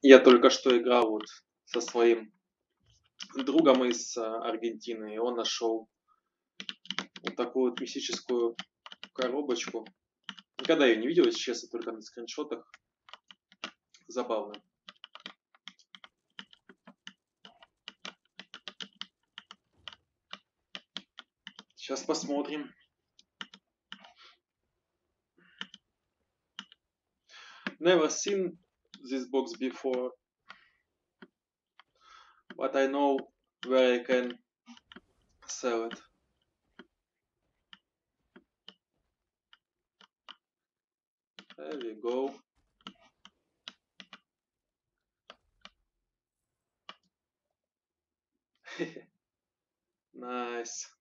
Я только что играл вот со своим другом из Аргентины, и он нашел вот такую вот мистическую коробочку. Никогда ее не видел, если честно, только на скриншотах. Забавно. Сейчас посмотрим. Never seen this box before, but I know where I can sell it. There we go. Nice.